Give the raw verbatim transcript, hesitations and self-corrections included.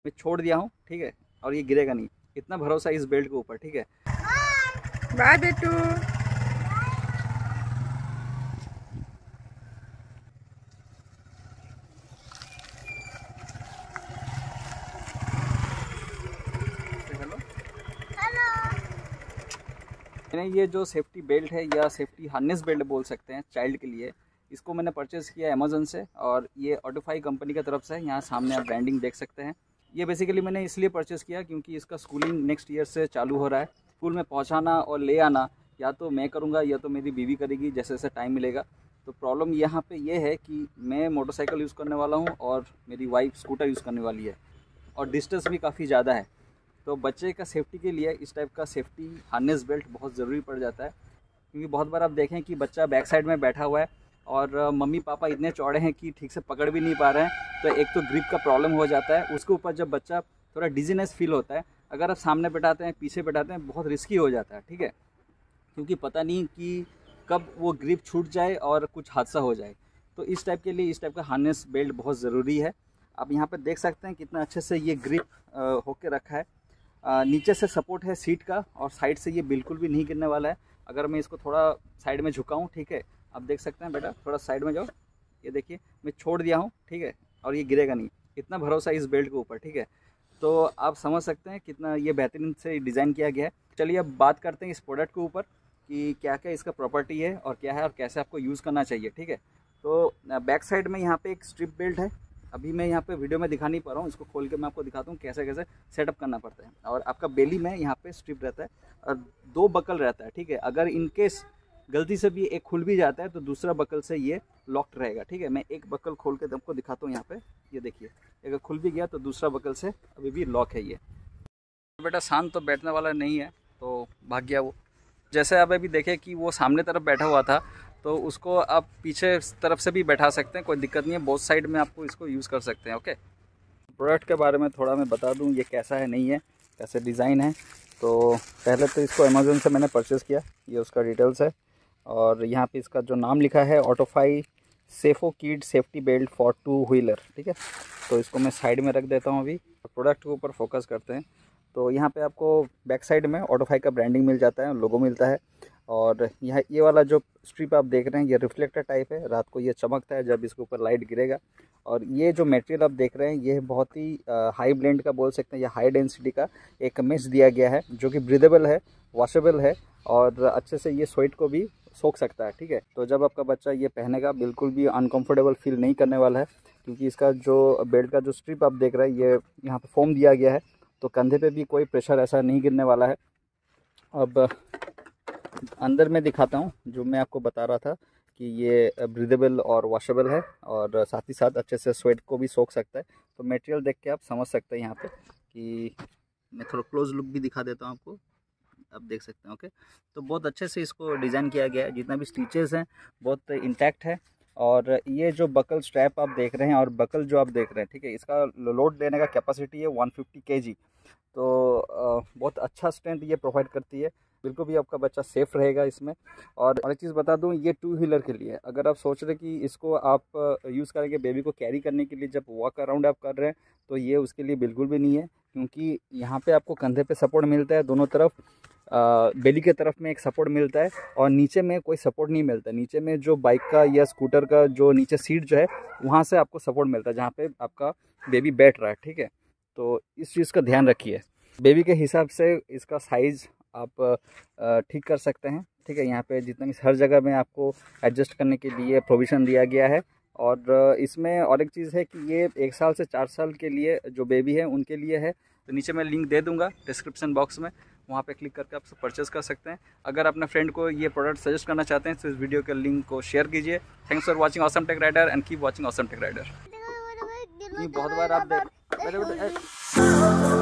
मैं छोड़ दिया हूँ, ठीक है, और ये गिरेगा नहीं, इतना भरोसा इस बेल्ट के ऊपर, ठीक है। बाय बेटू। हेलो मैंने ये जो सेफ्टी बेल्ट है या सेफ्टी हार्नेस बेल्ट बोल सकते हैं चाइल्ड के लिए, इसको मैंने परचेज़ किया अमेज़न से, और ये ऑटोफाई कंपनी की तरफ से है। यहाँ सामने आप ब्रांडिंग देख सकते हैं। ये बेसिकली मैंने इसलिए परचेज़ किया क्योंकि इसका स्कूलिंग नेक्स्ट ईयर से चालू हो रहा है। स्कूल में पहुँचाना और ले आना या तो मैं करूँगा या तो मेरी बीवी करेगी, जैसे जैसे टाइम मिलेगा। तो प्रॉब्लम यहाँ पे ये है कि मैं मोटरसाइकिल यूज़ करने वाला हूँ और मेरी वाइफ स्कूटर यूज़ करने वाली है, और डिस्टेंस भी काफ़ी ज़्यादा है। तो बच्चे का सेफ्टी के लिए इस टाइप का सेफ्टी हार्नेस बेल्ट बहुत ज़रूरी पड़ जाता है, क्योंकि बहुत बार आप देखें कि बच्चा बैक साइड में बैठा हुआ है और मम्मी पापा इतने चौड़े हैं कि ठीक से पकड़ भी नहीं पा रहे हैं, तो एक तो ग्रिप का प्रॉब्लम हो जाता है। उसके ऊपर जब बच्चा थोड़ा डिजीनेस फील होता है, अगर आप सामने बैठाते हैं पीछे बैठाते हैं, बहुत रिस्की हो जाता है, ठीक है, क्योंकि पता नहीं कि कब वो ग्रिप छूट जाए और कुछ हादसा हो जाए। तो इस टाइप के लिए इस टाइप का हार्नेस बेल्ट बहुत ज़रूरी है। आप यहाँ पर देख सकते हैं कितना अच्छे से ये ग्रिप होके रखा है। आ, नीचे से सपोर्ट है सीट का, और साइड से ये बिल्कुल भी नहीं गिरने वाला है। अगर मैं इसको थोड़ा साइड में झुकाऊं, ठीक है, आप देख सकते हैं, बेटा थोड़ा साइड में जाओ, ये देखिए मैं छोड़ दिया हूं, ठीक है, और ये गिरेगा नहीं, इतना भरोसा इस बेल्ट के ऊपर, ठीक है। तो आप समझ सकते हैं कितना ये बेहतरीन से डिज़ाइन किया गया है। चलिए अब बात करते हैं इस प्रोडक्ट के ऊपर कि क्या क्या इसका प्रॉपर्टी है और क्या है और कैसे आपको यूज़ करना चाहिए, ठीक है। तो बैक साइड में यहाँ पे एक स्ट्रिप बेल्ट है। अभी मैं यहाँ पे वीडियो में दिखा नहीं पा रहा हूँ, इसको खोल के मैं आपको दिखाता हूँ कैसे कैसे सेटअप करना पड़ता है। और आपका बेली में यहाँ पे स्ट्रिप रहता है और दो बकल रहता है, ठीक है। अगर इनकेस गलती से भी एक खुल भी जाता है तो दूसरा बकल से ये लॉक्ड रहेगा, ठीक है। मैं एक बकल खोल के आपको दिखाता हूँ यहाँ पे, ये देखिए, अगर खुल भी गया तो दूसरा बकल से अभी भी लॉक है ये। बेटा शांत तो बैठने वाला नहीं है, तो भाग गया वो। जैसे आप अभी देखें कि वो सामने तरफ बैठा हुआ था, तो उसको आप पीछे तरफ से भी बैठा सकते हैं, कोई दिक्कत नहीं है। बोथ साइड में आपको इसको यूज़ कर सकते हैं, ओके। प्रोडक्ट के बारे में थोड़ा मैं बता दूं, ये कैसा है नहीं है, कैसे डिज़ाइन है। तो पहले तो इसको अमेज़न से मैंने परचेज़ किया, ये उसका डिटेल्स है। और यहाँ पे इसका जो नाम लिखा है, Autofy Safo kid safety belt for two wheeler, ठीक है। तो इसको मैं साइड में रख देता हूँ। अभी प्रोडक्ट के ऊपर फोकस करते हैं। तो यहाँ पे आपको बैक साइड में ऑटोफाई का ब्रांडिंग मिल जाता है, लोगो मिलता है। और यह ये वाला जो स्ट्रिप आप देख रहे हैं, ये रिफ्लेक्टर टाइप है, रात को ये चमकता है जब इसके ऊपर लाइट गिरेगा। और ये जो मटेरियल आप देख रहे हैं, ये बहुत ही हाई ब्लेंड का बोल सकते हैं, या हाई डेंसिटी का एक मेश दिया गया है, जो कि ब्रीदेबल है, वॉशेबल है, और अच्छे से ये स्वेट को भी सोख सकता है, ठीक है। तो जब आपका बच्चा ये पहनेगा बिल्कुल भी अनकंफर्टेबल फील नहीं करने वाला है, क्योंकि इसका जो बेल्ट का जो स्ट्रिप आप देख रहे हैं, ये यहाँ पे फोम दिया गया है, तो कंधे पे भी कोई प्रेशर ऐसा नहीं गिरने वाला है। अब अंदर में दिखाता हूँ, जो मैं आपको बता रहा था कि ये ब्रीदेबल और वॉशेबल है, और साथ ही साथ अच्छे से स्वेट को भी सोख सकता है। तो मटेरियल देख के आप समझ सकते हैं यहाँ पे कि मैं थोड़ा क्लोज लुक भी दिखा देता हूँ आपको, आप देख सकते हैं, ओके। तो बहुत अच्छे से इसको डिज़ाइन किया गया है, जितना भी स्टिचेस हैं बहुत इंटैक्ट है। और ये जो बकल स्ट्रैप आप देख रहे हैं और बकल जो आप देख रहे हैं, ठीक है, इसका लोड लेने का कैपेसिटी है वन फिफ्टी केजी। तो बहुत अच्छा स्ट्रेंथ ये प्रोवाइड करती है, बिल्कुल भी आपका बच्चा सेफ रहेगा इसमें। और और एक चीज़ बता दूं, ये टू व्हीलर के लिए, अगर आप सोच रहे कि इसको आप यूज़ करेंगे बेबी को कैरी करने के लिए, जब वॉक अराउंड आप कर रहे हैं, तो ये उसके लिए बिल्कुल भी नहीं है, क्योंकि यहाँ पे आपको कंधे पे सपोर्ट मिलता है, दोनों तरफ बेली के तरफ में एक सपोर्ट मिलता है, और नीचे में कोई सपोर्ट नहीं मिलता। नीचे में जो बाइक का या स्कूटर का जो नीचे सीट जो है, वहाँ से आपको सपोर्ट मिलता है, जहाँ पे आपका बेबी बैठ रहा है, ठीक है। तो इस चीज़ का ध्यान रखिए। बेबी के हिसाब से इसका साइज़ आप ठीक कर सकते हैं, ठीक है। यहाँ पे जितना भी हर जगह में आपको एडजस्ट करने के लिए प्रोविज़न दिया गया है। और इसमें और एक चीज़ है कि ये एक साल से चार साल के लिए जो बेबी है उनके लिए है। तो नीचे मैं लिंक दे दूँगा डिस्क्रिप्शन बॉक्स में, वहाँ पे क्लिक करके आप परचेज़ कर सकते हैं। अगर अपने फ्रेंड को ये प्रोडक्ट सजेस्ट करना चाहते हैं तो इस वीडियो के लिंक को शेयर कीजिए। Thanks for watching awesome tech rider and keep watching awesome tech rider. बहुत बार आप देख